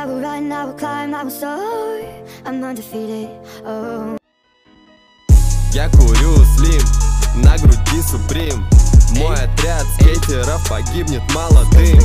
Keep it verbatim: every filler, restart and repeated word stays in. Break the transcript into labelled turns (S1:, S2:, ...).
S1: I will run, I will climb, I will soar. I'm undefeated, oh.
S2: Я курю слим, на груди суприм. Мой отряд скейтеров погибнет молодым.